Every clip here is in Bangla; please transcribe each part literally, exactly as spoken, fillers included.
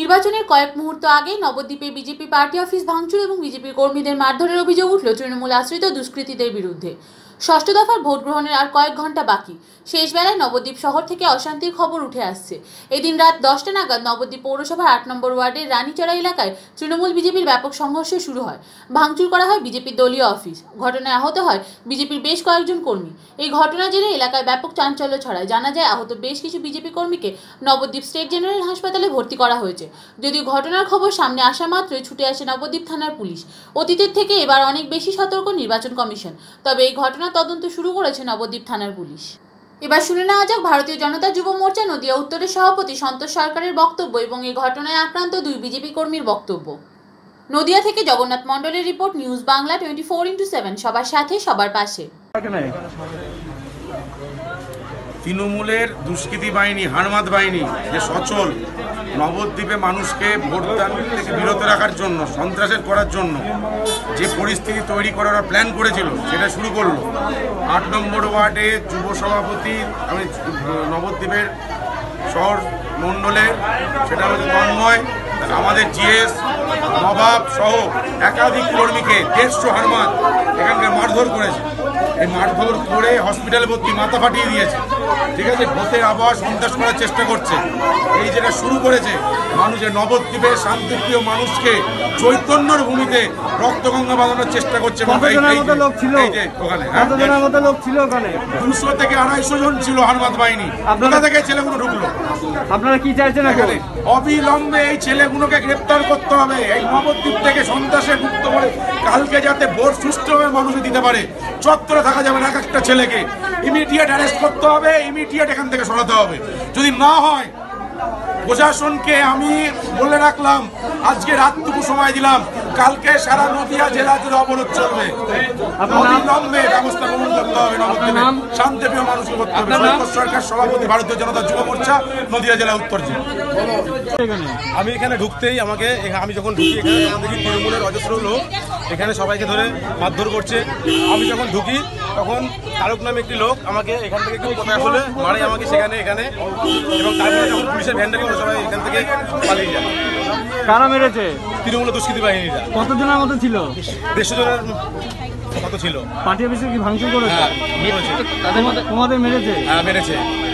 নির্বাচনের কয়েক মুহূর্ত আগে নবদ্বীপে বিজেপি পার্টি অফিস ভাঙচুর এবং বিজেপি কর্মীদের মারধরের অভিযোগ উঠল তৃণমূল আশ্রিত দুষ্কৃতীদের বিরুদ্ধে। ষষ্ঠ দফার ভোট গ্রহণের আর কয়েক ঘন্টা বাকি। শেষ বেলায় নবদ্বীপ শহর থেকে অশান্তির খবর উঠে আসছে। এদিন রাত দশটা নাগাদ নবদ্বীপ পৌরসভার আট নম্বর ওয়ার্ডের রানীচড়া এলাকায় তৃণমূল বিজেপির ব্যাপক সংঘর্ষ শুরু হয়। ভাঙচুর করা হয় বিজেপির দলীয় অফিস। ঘটনায় আহত হয় বিজেপির বেশ কয়েকজন কর্মী। এই ঘটনা জেনে এলাকায় ব্যাপক চাঞ্চল্য ছড়ায়। জানা যায় আহত বেশ কিছু বিজেপি কর্মীকে নবদ্বীপ স্টেট জেনারেল হাসপাতালে ভর্তি করা হয়েছে। যদিও ঘটনার খবর সামনে আসা মাত্রই ছুটে আসে নবদ্বীপ থানার পুলিশ। অতীতের থেকে এবার অনেক বেশি সতর্ক নির্বাচন কমিশন। তবে এই ঘটনা তদন্ত শুরু করেছে নবদ্বীপ থানার পুলিশ। এবার শুনে নেওয়া যাক ভারতীয় জনতা যুব মোর্চা নদিয়া উত্তরের সভাপতি সন্তোষ সরকারের বক্তব্য এবং এই ঘটনায় আক্রান্ত দুই বিজেপি কর্মীর বক্তব্য। নদিয়া থেকে জগন্নাথ মণ্ডলের report, news Bangla twenty four into seven, সবার সাথে সবার পাশে। তৃণমূলের দুষ্কৃতী বাহিনী, হারমাদ বাহিনী যে সচল নবদ্বীপে মানুষকে ভোটদান থেকে বিরত রাখার জন্য, সন্ত্রাসের করার জন্য যে পরিস্থিতি তৈরি করার প্ল্যান করেছিল সেটা শুরু করলো। আট নম্বর ওয়ার্ডে যুব সভাপতি আমি নবদ্বীপের শহর মণ্ডলের, সেটা হচ্ছে তন্ময়, আমাদের জিএস নবাব সহ একাধিক কর্মীকে দেড়শো হারমাদ এখানকার মারধর করেছে। এই মারধর করে হসপিটালে ভর্তি, মাথা ফাটিয়ে দিয়েছে। ঠিক আছে, ভোটের আবহাওয়া সন্ত্রাস করার চেষ্টা করছে। এই যেটা শুরু করেছে মানুষের নবদ্বীপের শান্তিপ্রিয় মানুষকে চৈতন্যর ভূমিতে রক্তগঙ্গা বাঁধানোর চেষ্টা করছে। দুশো থেকে আড়াইশো জন ছিল হারমাদ বাহিনী। কোথা থেকে ছেলেগুলো ঢুকলো? আপনারা কি চাইছেন? অবিলম্বে এই ছেলেগুলোকে গ্রেপ্তার করতে হবে। এই নবদ্বীপ থেকে সন্ত্রাসে মুক্ত করে কালকে যাতে ভোট সুষ্ঠুভাবে মানুষ দিতে পারে। চত্বরে থাকা যাবে না, এক একটা ছেলেকে ইমিডিয়েট অ্যারেস্ট করতে হবে, ইমিডিয়েট এখান থেকে সরাতে হবে। যদি না হয় প্রশাসনকে আমি বলে রাখলাম, আজকে রাতটুকু সময় দিলাম, কালকে সারা নদিয়া জেলা জুড়ে অবরোধ চলবে। অবিলম্বে ব্যবস্থা গ্রহণ করতে হবে, নবদ্বীপে শান্তিপ্রিয় মানুষকে করতে হবে। সন্তোষ সরকার, সভাপতি, ভারতীয় জনতা যুব মোর্চা, নদিয়া জেলা উত্তর জেলা। আমি এখানে ঢুকতেই আমাকে, আমি যখন ঢুকি এখানে দেখি তৃণমূলের অজস্র লোক এখানে সবাইকে ধরে মারধর করছে। আমি যখন ঢুকি তখন তারক নামে একটি লোক আমাকে এখান থেকে কেউ কোথায় হলে মারে আমাকে সেখানে এখানে, এবং তারপরে যখন পুলিশের ভ্যান্ডারি করে সবাই এখান থেকে পালিয়ে যায়। কারা মেরেছে? তৃণমূলের দুষ্কৃতী বাহিনীরা। কতজনের মতো ছিল? দেড়শো জনের কত ছিল। পার্টি অফিসে কি ভাঙচুর করেছে? তোমাদের মেরেছে? হ্যাঁ মেরেছে।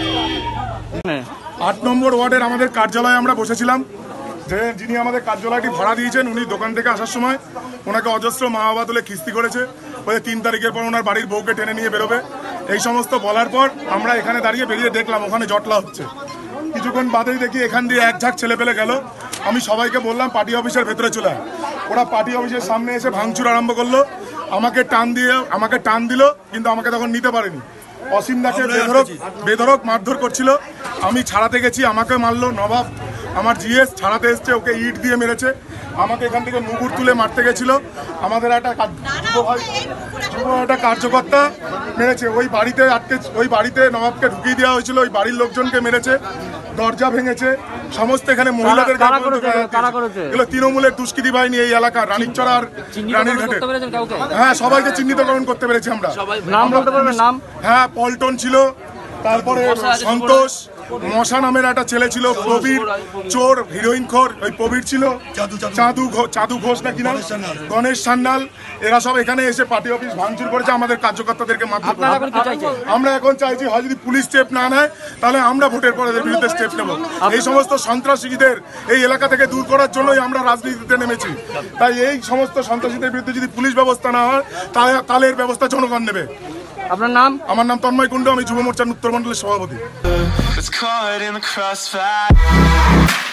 আট নম্বর ওয়ার্ডের আমাদের কার্যালয়ে আমরা বসেছিলাম। যে যিনি আমাদের কার্যালয়টি ভাড়া দিয়েছেন উনি দোকান থেকে আসার সময় ওনাকে অজস্র মা বাবা তুলে খিস্তি করেছে। বলে তিন তারিখের পর ওনার বাড়ির বউকে টেনে নিয়ে বেরোবে। এই সমস্ত বলার পর আমরা এখানে দাঁড়িয়ে বেরিয়ে দেখলাম ওখানে জটলা হচ্ছে। কিছুক্ষণ বাদেই দেখি এখান দিয়ে এক ঝাঁক ছেলে পেলে গেল। আমি সবাইকে বললাম পার্টি অফিসের ভেতরে চলে আয়। ওরা পার্টি অফিসের সামনে এসে ভাঙচুর আরম্ভ করলো। আমাকে টান দিয়ে আমাকে টান দিল, কিন্তু আমাকে তখন নিতে পারেনি। অসীম দাকে বেধরক বেধরক মারধর করছিল। আমি ছাড়াতে গেছি, আমাকে মারলো। নবাব আমার জিএস ছাড়াতে এসছে, ওকে ইট দিয়ে মেরেছে। আমাকে এখান থেকে মুগুর তুলে মারতে গেছিল। আমাদের একটা যুব একটা কার্যকর্তা মেরেছে। ওই বাড়িতে আটকে, ওই বাড়িতে নবাবকে ঢুকিয়ে দেওয়া হয়েছিল। ওই বাড়ির লোকজনকে মেরেছে, দরজা ভেঙেছে, সমস্ত এখানে মহিলাদের। এগুলো তৃণমূলের দুষ্কৃতী বাহিনী এই এলাকার রানীচড়া আর রানীর ঘাটে। হ্যাঁ, সবাইকে চিহ্নিতকরণ করতে পেরেছি আমরা। হ্যাঁ, পল্টন ছিল, তারপরে সন্তোষ, মশা নামের একটা ছেলে ছিল, প্রবীর চোর, হিরোইন খোর, ওই প্রবীর ছিল, চাঁদু চাঁদু ঘোষ নাকি নাম, গণেশ সান্যাল। এরা সব এখানে এসে পার্টি অফিস ভাঙচুর করেছে, আমাদের কার্যকর্তাদেরকে মারধর করেছে। আমরা এখন চাইছি হয় যদি পুলিশ স্টেপ না নেয় তাহলে আমরা ভোটের পরে এদের বিরুদ্ধে স্টেপ নেব। এই সমস্ত সন্ত্রাসীদের এই এলাকা থেকে দূর করার জন্যই আমরা রাজনীতিতে নেমেছি। তাই এই সমস্ত সন্ত্রাসীদের বিরুদ্ধে যদি পুলিশ ব্যবস্থা না হয় তাহলে এর ব্যবস্থা জনগণ নেবে। আপনার নাম? আমার নাম তন্ময় কুণ্ডু, আমি যুব মোর্চার উত্তর মণ্ডলের সভাপতি।